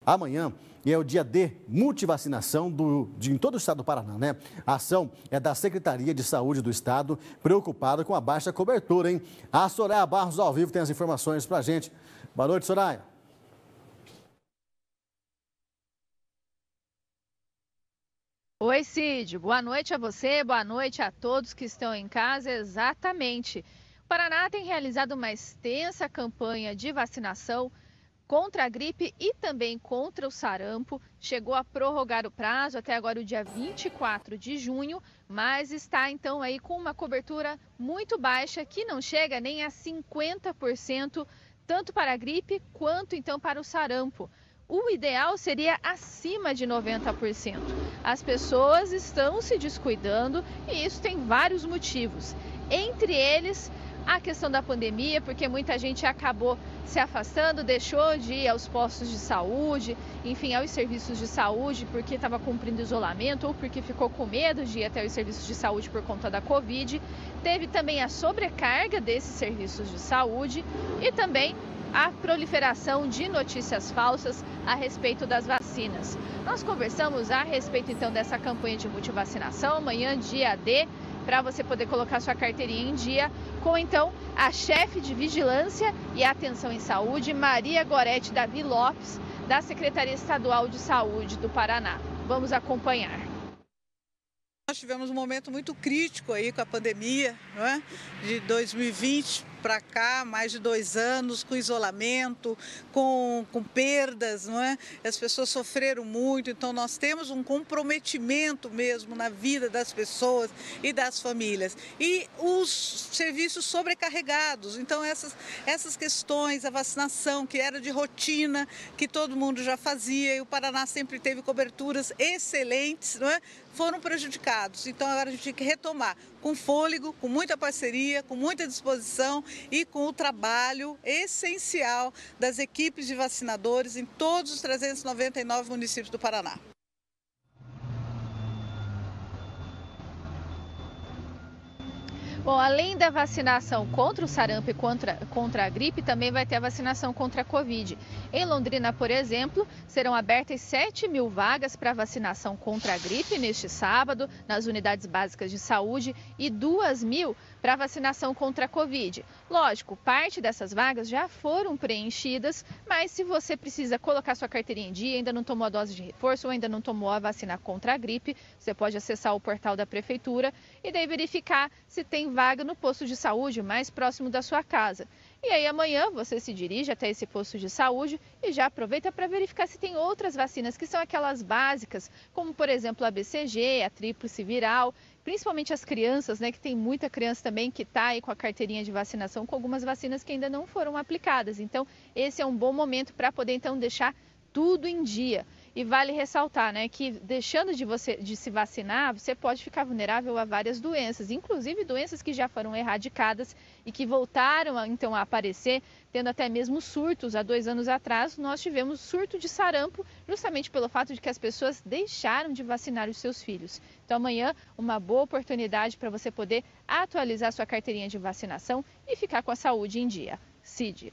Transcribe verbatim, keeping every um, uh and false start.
Amanhã é o dia D, multivacinação do, de, em todo o estado do Paraná, né? A ação é da Secretaria de Saúde do Estado, preocupada com a baixa cobertura, hein? A Soraya Barros, ao vivo, tem as informações pra gente. Boa noite, Soraya. Oi, Cid. Boa noite a você, boa noite a todos que estão em casa. Exatamente. O Paraná tem realizado uma extensa campanha de vacinação contra a gripe e também contra o sarampo. Chegou a prorrogar o prazo até agora o dia vinte e quatro de junho, mas está então aí com uma cobertura muito baixa, que não chega nem a cinquenta por cento, tanto para a gripe quanto então para o sarampo. O ideal seria acima de noventa por cento. As pessoas estão se descuidando e isso tem vários motivos. Entre eles, a questão da pandemia, porque muita gente acabou se afastando, deixou de ir aos postos de saúde, enfim, aos serviços de saúde porque estava cumprindo isolamento ou porque ficou com medo de ir até os serviços de saúde por conta da Covid. Teve também a sobrecarga desses serviços de saúde e também a proliferação de notícias falsas a respeito das vacinas. Nós conversamos a respeito então dessa campanha de multivacinação, amanhã dia D, para você poder colocar sua carteirinha em dia, com então a chefe de Vigilância e Atenção em Saúde, Maria Gorete Davi Lopes, da Secretaria Estadual de Saúde do Paraná. Vamos acompanhar. Nós tivemos um momento muito crítico aí com a pandemia, não é? De dois mil e vinte para cá, mais de dois anos, com isolamento, com, com perdas, não é? As pessoas sofreram muito, então nós temos um comprometimento mesmo na vida das pessoas e das famílias. E os serviços sobrecarregados, então essas, essas questões, a vacinação que era de rotina, que todo mundo já fazia, e o Paraná sempre teve coberturas excelentes, não é? Foram prejudicados. Então agora a gente tem que retomar com fôlego, com muita parceria, com muita disposição e com o trabalho essencial das equipes de vacinadores em todos os trezentos e noventa e nove municípios do Paraná. Bom, além da vacinação contra o sarampo e contra, contra a gripe, também vai ter a vacinação contra a Covid. Em Londrina, por exemplo, serão abertas sete mil vagas para vacinação contra a gripe neste sábado, nas unidades básicas de saúde, e duas mil para vacinação contra a Covid. Lógico, parte dessas vagas já foram preenchidas, mas se você precisa colocar sua carteirinha em dia, ainda não tomou a dose de reforço ou ainda não tomou a vacina contra a gripe, você pode acessar o portal da Prefeitura e daí verificar se tem vaga no posto de saúde mais próximo da sua casa. E aí amanhã você se dirige até esse posto de saúde e já aproveita para verificar se tem outras vacinas que são aquelas básicas, como por exemplo a B C G, a tríplice viral, principalmente as crianças, né, que tem muita criança também que está aí com a carteirinha de vacinação com algumas vacinas que ainda não foram aplicadas. Então esse é um bom momento para poder então deixar tudo em dia. E vale ressaltar, né, que deixando de você de se vacinar, você pode ficar vulnerável a várias doenças, inclusive doenças que já foram erradicadas e que voltaram a, então a aparecer, tendo até mesmo surtos. Há dois anos atrás, nós tivemos surto de sarampo, justamente pelo fato de que as pessoas deixaram de vacinar os seus filhos. Então amanhã, uma boa oportunidade para você poder atualizar sua carteirinha de vacinação e ficar com a saúde em dia. Cid.